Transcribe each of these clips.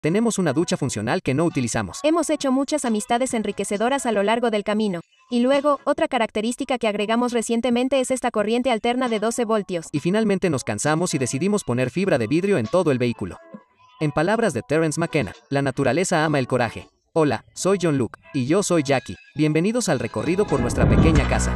Tenemos una ducha funcional que no utilizamos. Hemos hecho muchas amistades enriquecedoras a lo largo del camino. Y luego, otra característica que agregamos recientemente es esta corriente alterna de 12 voltios. Y finalmente nos cansamos y decidimos poner fibra de vidrio en todo el vehículo. En palabras de Terence McKenna, la naturaleza ama el coraje. Hola, soy John Luke, y yo soy Jackie. Bienvenidos al recorrido por nuestra pequeña casa.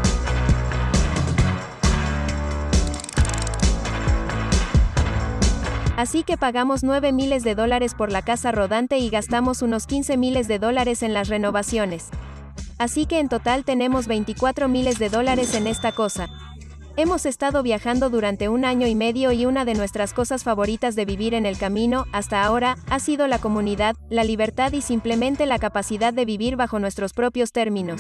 Así que pagamos $9 miles por la casa rodante y gastamos unos $15 miles en las renovaciones. Así que en total tenemos $24 miles en esta cosa. Hemos estado viajando durante 1 año y medio y una de nuestras cosas favoritas de vivir en el camino, hasta ahora, ha sido la comunidad, la libertad y simplemente la capacidad de vivir bajo nuestros propios términos.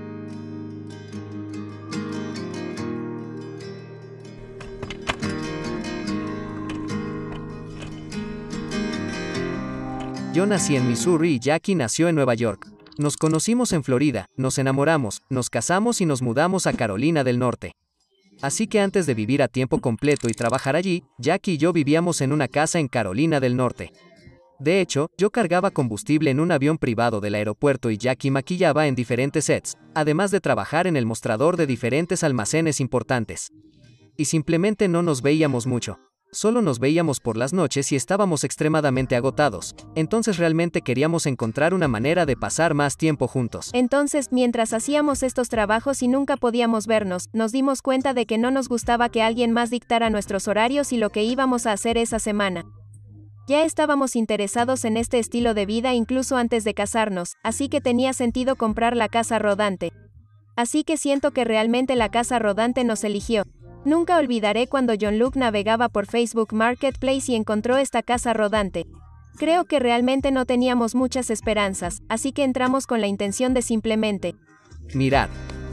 Yo nací en Missouri y Jackie nació en Nueva York. Nos conocimos en Florida, nos enamoramos, nos casamos y nos mudamos a Carolina del Norte. Así que antes de vivir a tiempo completo y trabajar allí, Jackie y yo vivíamos en una casa en Carolina del Norte. De hecho, yo cargaba combustible en un avión privado del aeropuerto y Jackie maquillaba en diferentes sets, además de trabajar en el mostrador de diferentes almacenes importantes. Y simplemente no nos veíamos mucho. Solo nos veíamos por las noches y estábamos extremadamente agotados, entonces realmente queríamos encontrar una manera de pasar más tiempo juntos. Entonces, mientras hacíamos estos trabajos y nunca podíamos vernos, nos dimos cuenta de que no nos gustaba que alguien más dictara nuestros horarios y lo que íbamos a hacer esa semana. Ya estábamos interesados en este estilo de vida incluso antes de casarnos, así que tenía sentido comprar la casa rodante. Así que siento que realmente la casa rodante nos eligió. Nunca olvidaré cuando John Luke navegaba por Facebook Marketplace y encontró esta casa rodante. Creo que realmente no teníamos muchas esperanzas, así que entramos con la intención de simplemente mirad.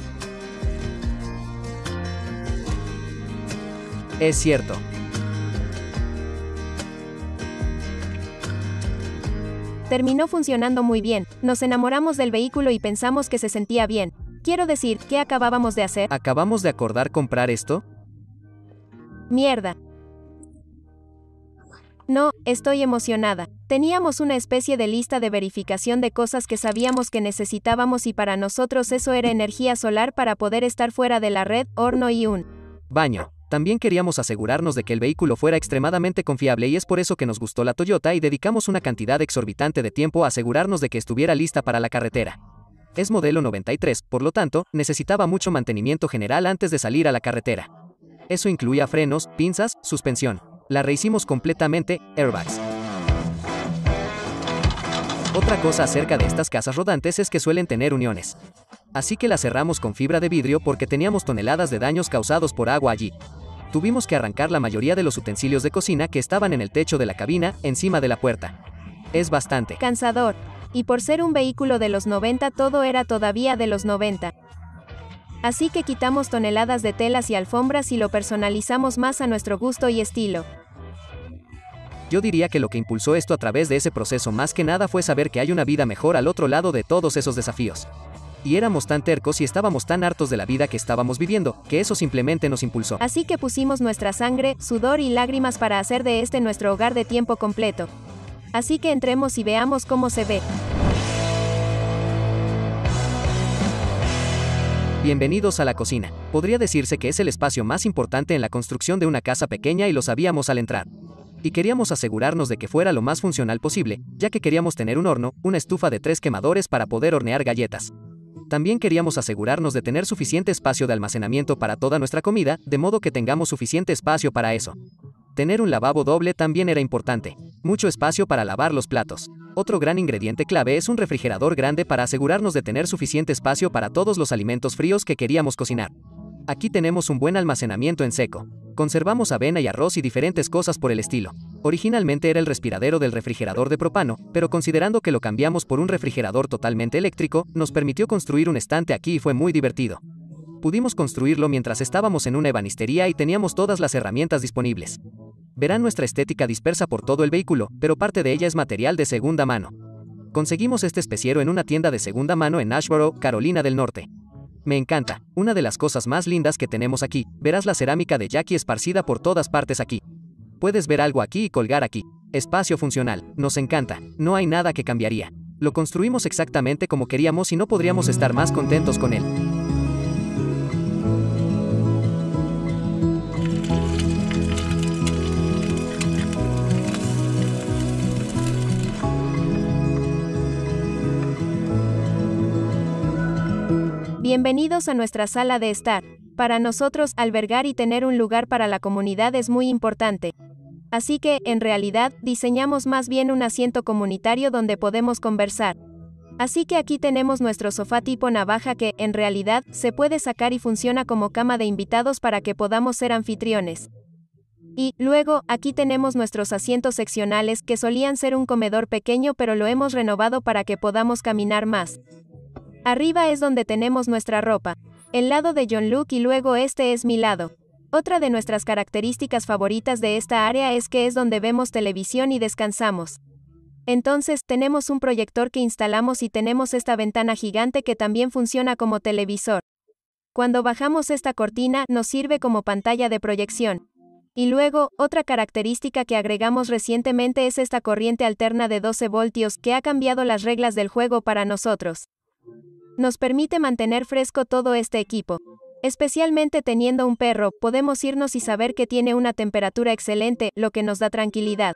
Es cierto. Terminó funcionando muy bien, nos enamoramos del vehículo y pensamos que se sentía bien. Quiero decir, ¿qué acabábamos de hacer? ¿Acabamos de acordar comprar esto? Mierda. No, estoy emocionada. Teníamos una especie de lista de verificación de cosas que sabíamos que necesitábamos y para nosotros eso era energía solar para poder estar fuera de la red, horno y un baño. También queríamos asegurarnos de que el vehículo fuera extremadamente confiable y es por eso que nos gustó la Toyota y dedicamos una cantidad exorbitante de tiempo a asegurarnos de que estuviera lista para la carretera. Es modelo 93, por lo tanto, necesitaba mucho mantenimiento general antes de salir a la carretera. Eso incluía frenos, pinzas, suspensión. La rehicimos completamente, airbags. Otra cosa acerca de estas casas rodantes es que suelen tener uniones. Así que las cerramos con fibra de vidrio porque teníamos toneladas de daños causados por agua allí. Tuvimos que arrancar la mayoría de los utensilios de cocina que estaban en el techo de la cabina, encima de la puerta. Es bastante cansador. Y por ser un vehículo de los 90 todo era todavía de los 90. Así que quitamos toneladas de telas y alfombras y lo personalizamos más a nuestro gusto y estilo. Yo diría que lo que impulsó esto a través de ese proceso más que nada fue saber que hay una vida mejor al otro lado de todos esos desafíos. Y éramos tan tercos y estábamos tan hartos de la vida que estábamos viviendo, que eso simplemente nos impulsó. Así que pusimos nuestra sangre, sudor y lágrimas para hacer de este nuestro hogar de tiempo completo. Así que entremos y veamos cómo se ve. Bienvenidos a la cocina. Podría decirse que es el espacio más importante en la construcción de una casa pequeña y lo sabíamos al entrar. Y queríamos asegurarnos de que fuera lo más funcional posible, ya que queríamos tener un horno, una estufa de 3 quemadores para poder hornear galletas. También queríamos asegurarnos de tener suficiente espacio de almacenamiento para toda nuestra comida, de modo que tengamos suficiente espacio para eso. Tener un lavabo doble también era importante. Mucho espacio para lavar los platos. Otro gran ingrediente clave es un refrigerador grande para asegurarnos de tener suficiente espacio para todos los alimentos fríos que queríamos cocinar. Aquí tenemos un buen almacenamiento en seco. Conservamos avena y arroz y diferentes cosas por el estilo. Originalmente era el respiradero del refrigerador de propano, pero considerando que lo cambiamos por un refrigerador totalmente eléctrico, nos permitió construir un estante aquí y fue muy divertido. Pudimos construirlo mientras estábamos en una ebanistería y teníamos todas las herramientas disponibles. Verán nuestra estética dispersa por todo el vehículo, pero parte de ella es material de segunda mano. Conseguimos este especiero en una tienda de segunda mano en Asheboro, Carolina del Norte. Me encanta, una de las cosas más lindas que tenemos aquí, verás la cerámica de Jackie esparcida por todas partes aquí. Puedes ver algo aquí y colgar aquí. Espacio funcional, nos encanta, no hay nada que cambiaría. Lo construimos exactamente como queríamos y no podríamos estar más contentos con él. Bienvenidos a nuestra sala de estar. Para nosotros, albergar y tener un lugar para la comunidad es muy importante. Así que, en realidad, diseñamos más bien un asiento comunitario donde podemos conversar. Así que aquí tenemos nuestro sofá tipo navaja que, en realidad, se puede sacar y funciona como cama de invitados para que podamos ser anfitriones. Y, luego, aquí tenemos nuestros asientos seccionales que solían ser un comedor pequeño pero lo hemos renovado para que podamos caminar más. Arriba es donde tenemos nuestra ropa. El lado de John Luke y luego este es mi lado. Otra de nuestras características favoritas de esta área es que es donde vemos televisión y descansamos. Entonces, tenemos un proyector que instalamos y tenemos esta ventana gigante que también funciona como televisor. Cuando bajamos esta cortina, nos sirve como pantalla de proyección. Y luego, otra característica que agregamos recientemente es esta corriente alterna de 12 voltios que ha cambiado las reglas del juego para nosotros. Nos permite mantener fresco todo este equipo. Especialmente teniendo un perro, podemos irnos y saber que tiene una temperatura excelente, lo que nos da tranquilidad.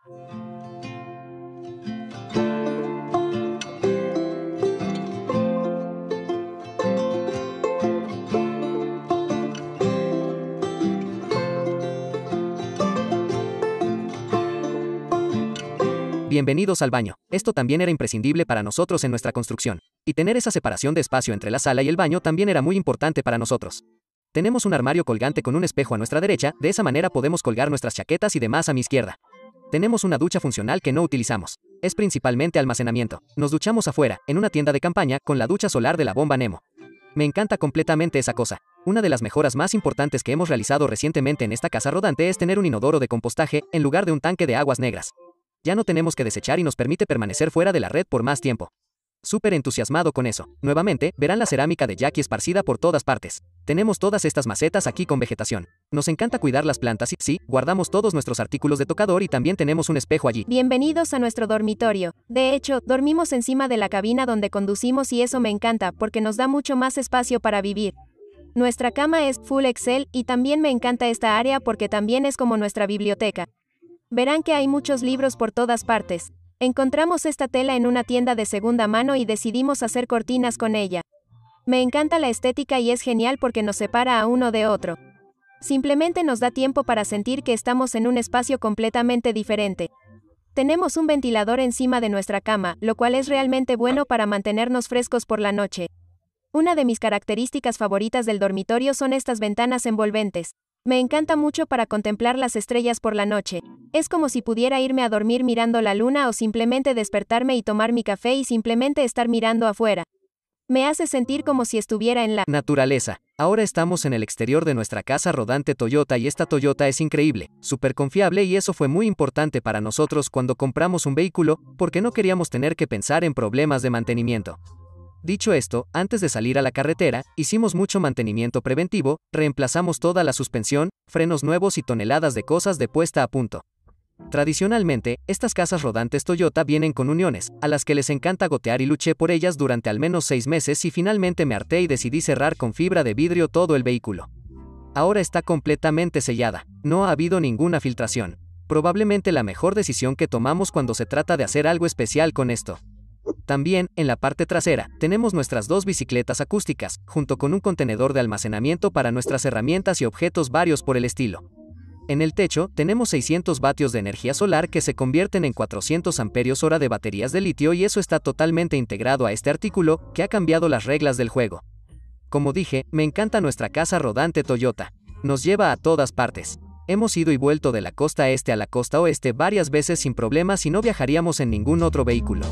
Bienvenidos al baño. Esto también era imprescindible para nosotros en nuestra construcción. Y tener esa separación de espacio entre la sala y el baño también era muy importante para nosotros. Tenemos un armario colgante con un espejo a nuestra derecha, de esa manera podemos colgar nuestras chaquetas y demás a mi izquierda. Tenemos una ducha funcional que no utilizamos. Es principalmente almacenamiento. Nos duchamos afuera, en una tienda de campaña, con la ducha solar de la bomba Nemo. Me encanta completamente esa cosa. Una de las mejoras más importantes que hemos realizado recientemente en esta casa rodante es tener un inodoro de compostaje, en lugar de un tanque de aguas negras. Ya no tenemos que desechar y nos permite permanecer fuera de la red por más tiempo. Súper entusiasmado con eso. Nuevamente, verán la cerámica de Jackie esparcida por todas partes. Tenemos todas estas macetas aquí con vegetación. Nos encanta cuidar las plantas y, sí, guardamos todos nuestros artículos de tocador y también tenemos un espejo allí. Bienvenidos a nuestro dormitorio. De hecho, dormimos encima de la cabina donde conducimos y eso me encanta porque nos da mucho más espacio para vivir. Nuestra cama es Full Excel y también me encanta esta área porque también es como nuestra biblioteca. Verán que hay muchos libros por todas partes. Encontramos esta tela en una tienda de segunda mano y decidimos hacer cortinas con ella. Me encanta la estética y es genial porque nos separa a uno de otro. Simplemente nos da tiempo para sentir que estamos en un espacio completamente diferente. Tenemos un ventilador encima de nuestra cama, lo cual es realmente bueno para mantenernos frescos por la noche. Una de mis características favoritas del dormitorio son estas ventanas envolventes. Me encanta mucho para contemplar las estrellas por la noche. Es como si pudiera irme a dormir mirando la luna o simplemente despertarme y tomar mi café y simplemente estar mirando afuera. Me hace sentir como si estuviera en la naturaleza. Ahora estamos en el exterior de nuestra casa rodante Toyota y esta Toyota es increíble, súper confiable y eso fue muy importante para nosotros cuando compramos un vehículo, porque no queríamos tener que pensar en problemas de mantenimiento. Dicho esto, antes de salir a la carretera, hicimos mucho mantenimiento preventivo, reemplazamos toda la suspensión, frenos nuevos y toneladas de cosas de puesta a punto. Tradicionalmente, estas casas rodantes Toyota vienen con uniones, a las que les encanta gotear y luché por ellas durante al menos 6 meses y finalmente me harté y decidí cerrar con fibra de vidrio todo el vehículo. Ahora está completamente sellada, no ha habido ninguna filtración. Probablemente la mejor decisión que tomamos cuando se trata de hacer algo especial con esto. También, en la parte trasera, tenemos nuestras 2 bicicletas acústicas, junto con un contenedor de almacenamiento para nuestras herramientas y objetos varios por el estilo. En el techo, tenemos 600 vatios de energía solar que se convierten en 400 amperios hora de baterías de litio y eso está totalmente integrado a este artículo, que ha cambiado las reglas del juego. Como dije, me encanta nuestra casa rodante Toyota. Nos lleva a todas partes. Hemos ido y vuelto de la costa este a la costa oeste varias veces sin problemas y no viajaríamos en ningún otro vehículo.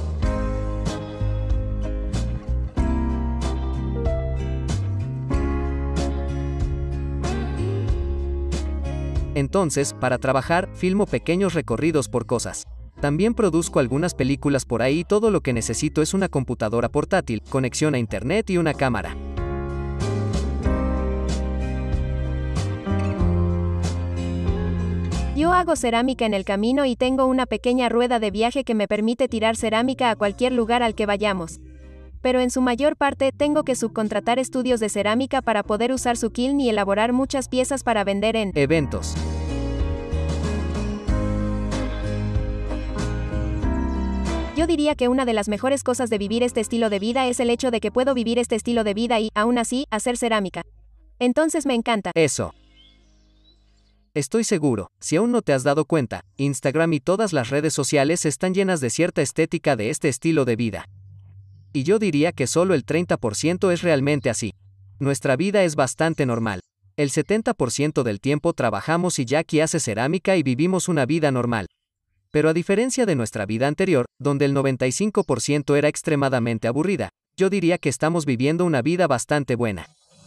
Entonces, para trabajar, filmo pequeños recorridos por cosas. También produzco algunas películas por ahí y todo lo que necesito es una computadora portátil, conexión a internet y una cámara. Yo hago cerámica en el camino y tengo una pequeña rueda de viaje que me permite tirar cerámica a cualquier lugar al que vayamos. Pero en su mayor parte, tengo que subcontratar estudios de cerámica para poder usar su kiln y elaborar muchas piezas para vender en eventos. Yo diría que una de las mejores cosas de vivir este estilo de vida es el hecho de que puedo vivir este estilo de vida y, aún así, hacer cerámica. Entonces me encanta. Eso. Estoy seguro, si aún no te has dado cuenta, Instagram y todas las redes sociales están llenas de cierta estética de este estilo de vida. Y yo diría que solo el 30% es realmente así. Nuestra vida es bastante normal. El 70% del tiempo trabajamos y Jackie hace cerámica y vivimos una vida normal. Pero a diferencia de nuestra vida anterior, donde el 95% era extremadamente aburrida, yo diría que estamos viviendo una vida bastante buena.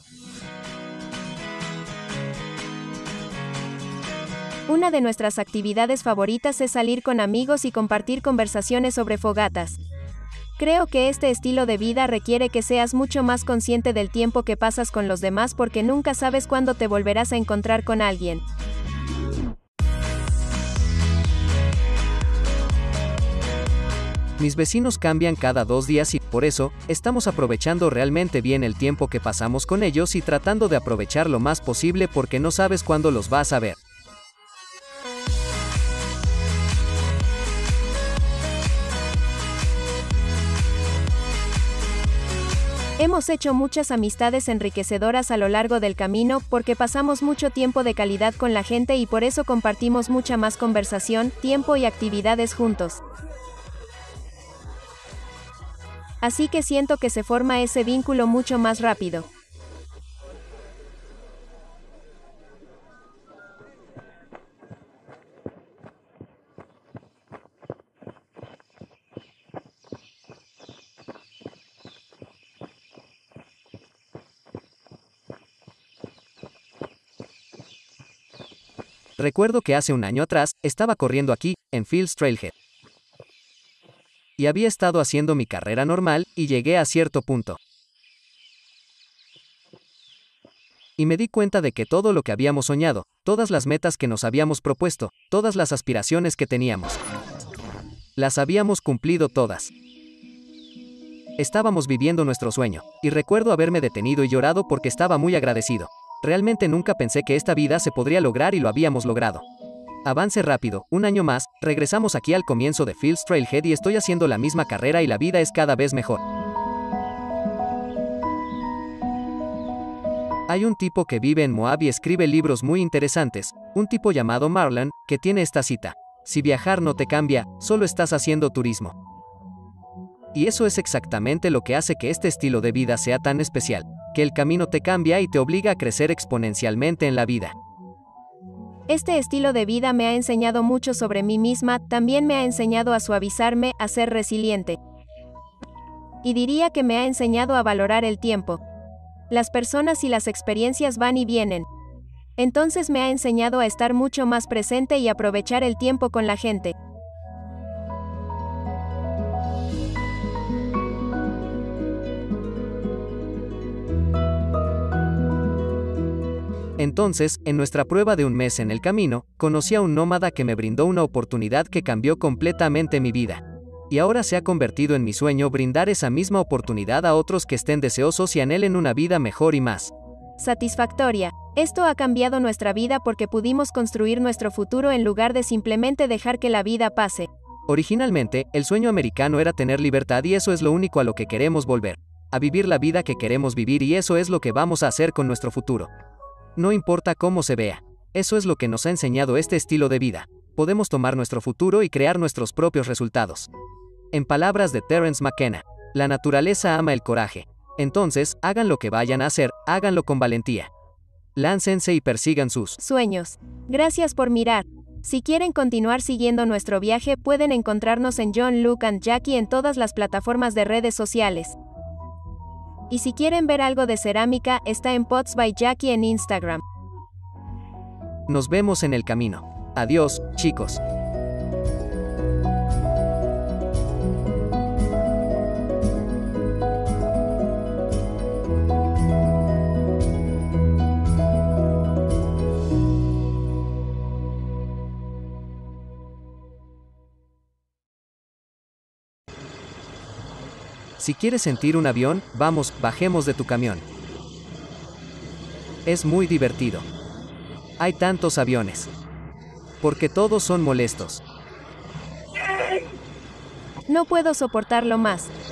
Una de nuestras actividades favoritas es salir con amigos y compartir conversaciones sobre fogatas. Creo que este estilo de vida requiere que seas mucho más consciente del tiempo que pasas con los demás porque nunca sabes cuándo te volverás a encontrar con alguien. Mis vecinos cambian cada 2 días y, por eso, estamos aprovechando realmente bien el tiempo que pasamos con ellos y tratando de aprovechar lo más posible porque no sabes cuándo los vas a ver. Hemos hecho muchas amistades enriquecedoras a lo largo del camino porque pasamos mucho tiempo de calidad con la gente y por eso compartimos mucha más conversación, tiempo y actividades juntos. Así que siento que se forma ese vínculo mucho más rápido. Recuerdo que hace un año atrás, estaba corriendo aquí, en Fields Trailhead. Y había estado haciendo mi carrera normal, y llegué a cierto punto. Y me di cuenta de que todo lo que habíamos soñado, todas las metas que nos habíamos propuesto, todas las aspiraciones que teníamos, las habíamos cumplido todas. Estábamos viviendo nuestro sueño, y recuerdo haberme detenido y llorado porque estaba muy agradecido. Realmente nunca pensé que esta vida se podría lograr y lo habíamos logrado. Avance rápido, un año más, regresamos aquí al comienzo de Fields Trailhead y estoy haciendo la misma carrera y la vida es cada vez mejor. Hay un tipo que vive en Moab y escribe libros muy interesantes, un tipo llamado Marlon, que tiene esta cita: si viajar no te cambia, solo estás haciendo turismo. Y eso es exactamente lo que hace que este estilo de vida sea tan especial, que el camino te cambia y te obliga a crecer exponencialmente en la vida. Este estilo de vida me ha enseñado mucho sobre mí misma, también me ha enseñado a suavizarme, a ser resiliente. Y diría que me ha enseñado a valorar el tiempo. Las personas y las experiencias van y vienen. Entonces me ha enseñado a estar mucho más presente y aprovechar el tiempo con la gente. Entonces, en nuestra prueba de un mes en el camino, conocí a un nómada que me brindó una oportunidad que cambió completamente mi vida. Y ahora se ha convertido en mi sueño brindar esa misma oportunidad a otros que estén deseosos y anhelen una vida mejor y más satisfactoria. Esto ha cambiado nuestra vida porque pudimos construir nuestro futuro en lugar de simplemente dejar que la vida pase. Originalmente, el sueño americano era tener libertad y eso es lo único a lo que queremos volver. A vivir la vida que queremos vivir y eso es lo que vamos a hacer con nuestro futuro. No importa cómo se vea. Eso es lo que nos ha enseñado este estilo de vida. Podemos tomar nuestro futuro y crear nuestros propios resultados. En palabras de Terence McKenna, la naturaleza ama el coraje. Entonces, hagan lo que vayan a hacer, háganlo con valentía. Láncense y persigan sus sueños. Gracias por mirar. Si quieren continuar siguiendo nuestro viaje, pueden encontrarnos en John, Luke and Jackie en todas las plataformas de redes sociales. Y si quieren ver algo de cerámica, está en Pots by Jackie en Instagram. Nos vemos en el camino. Adiós, chicos. Si quieres sentir un avión, vamos, bajemos de tu camión. Es muy divertido. Hay tantos aviones. Porque todos son molestos. No puedo soportarlo más.